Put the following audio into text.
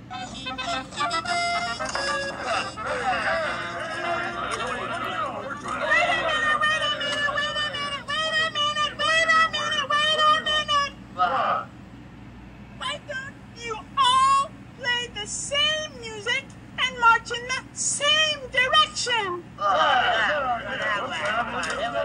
Why don't you all play the same music and march in the same direction?